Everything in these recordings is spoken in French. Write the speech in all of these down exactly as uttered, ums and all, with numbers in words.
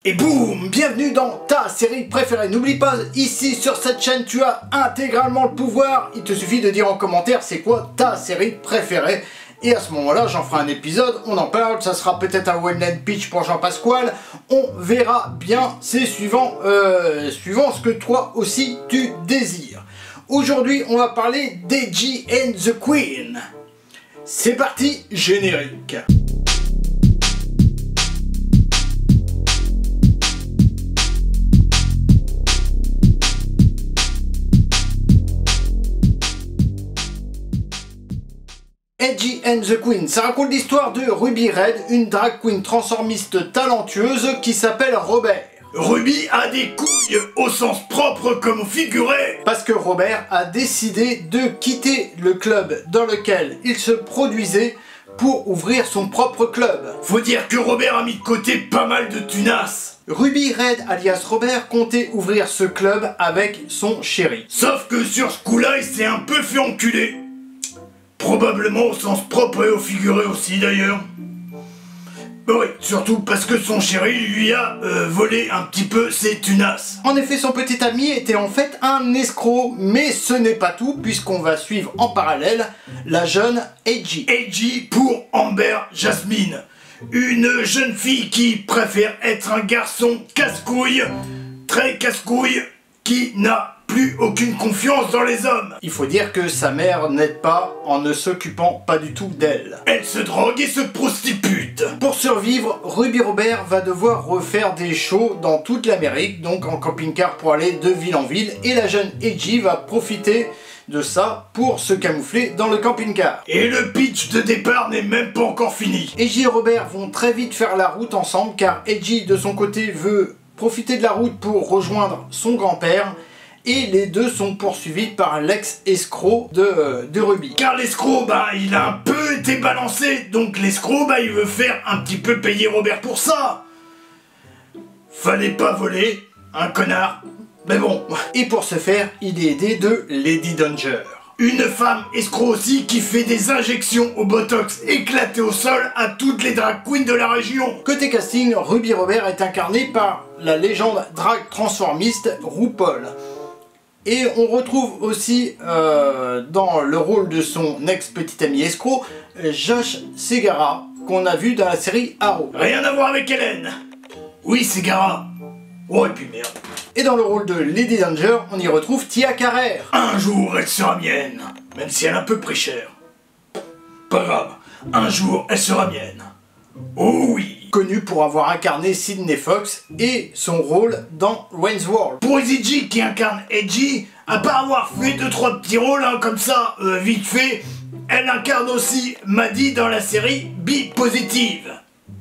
Et boum, bienvenue dans ta série préférée. N'oublie pas, ici sur cette chaîne, tu as intégralement le pouvoir. Il te suffit de dire en commentaire c'est quoi ta série préférée. Et à ce moment-là, j'en ferai un épisode, on en parle, ça sera peut-être un one-line pitch pour Jean-Pasquale. On verra bien, c'est suivant, euh, suivant ce que toi aussi tu désires. Aujourd'hui, on va parler d'Edgy and the Queen. C'est parti, générique. Edgy and the Queen, ça raconte l'histoire de Ruby Red, une drag queen transformiste talentueuse qui s'appelle Robert. Ruby a des couilles au sens propre comme au figuré. Parce que Robert a décidé de quitter le club dans lequel il se produisait pour ouvrir son propre club. Faut dire que Robert a mis de côté pas mal de tunas. Ruby Red alias Robert comptait ouvrir ce club avec son chéri. Sauf que sur ce coup-là, il s'est un peu fait enculer. Probablement au sens propre et au figuré aussi d'ailleurs. Oui, surtout parce que son chéri lui a euh, volé un petit peu ses tunas. En effet, son petit ami était en fait un escroc, mais ce n'est pas tout puisqu'on va suivre en parallèle la jeune Edgy. Edgy pour Amber Jasmine. Une jeune fille qui préfère être un garçon casse-couille, très casse-couille, qui n'a plus aucune confiance dans les hommes. Il faut dire que sa mère n'aide pas en ne s'occupant pas du tout d'elle. Elle se drogue et se prostitue. Pour survivre, Ruby Robert va devoir refaire des shows dans toute l'Amérique, donc en camping-car pour aller de ville en ville, et la jeune Edgy va profiter de ça pour se camoufler dans le camping-car. Et le pitch de départ n'est même pas encore fini. Edgy et Robert vont très vite faire la route ensemble, car Edgy de son côté veut profiter de la route pour rejoindre son grand-père, et les deux sont poursuivis par l'ex-escroc de, euh, de Ruby. Car l'escroc, bah, il a un peu été balancé, donc l'escroc, bah, il veut faire un petit peu payer Robert pour ça. Fallait pas voler, un connard, mais bon. Et pour ce faire, il est aidé de Lady Danger. Une femme escroc aussi qui fait des injections au botox éclatées au sol à toutes les drag queens de la région. Côté casting, Ruby Robert est incarné par la légende drag transformiste RuPaul. Et on retrouve aussi euh, dans le rôle de son ex-petit ami escroc, Josh Segarra, qu'on a vu dans la série Arrow. Rien à voir avec Hélène. Oui, Segarra. Oh, et puis merde. Et dans le rôle de Lady Danger, on y retrouve Tia Carrère. Un jour, elle sera mienne, même si elle a un peu pris cher. Pas grave, un jour, elle sera mienne. Oh oui. Connu pour avoir incarné Sydney Fox et son rôle dans Wayne's World. Pour Edgy qui incarne Edgy, à part avoir fait deux trois petits rôles hein, comme ça, euh, vite fait, elle incarne aussi Maddie dans la série Be Positive,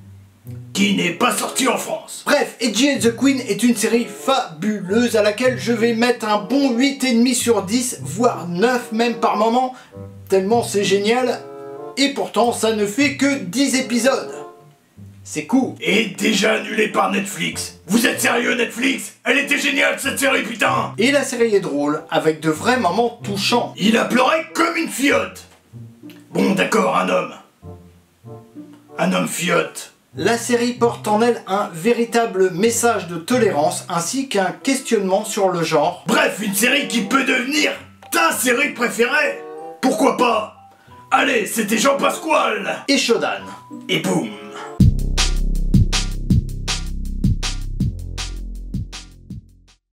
qui n'est pas sortie en France. Bref, Edgy and the Queen est une série fabuleuse à laquelle je vais mettre un bon huit virgule cinq sur dix, voire neuf même par moment, tellement c'est génial, et pourtant ça ne fait que dix épisodes. C'est cool. Et déjà annulé par Netflix. Vous êtes sérieux Netflix? Elle était géniale cette série putain. Et la série est drôle, avec de vrais moments touchants. Il a pleuré comme une fiotte. Bon d'accord, un homme. Un homme fiotte. La série porte en elle un véritable message de tolérance, ainsi qu'un questionnement sur le genre. Bref, une série qui peut devenir ta série préférée. Pourquoi pas? Allez, c'était Jean-Pasquale. Et Shodan. Et boum.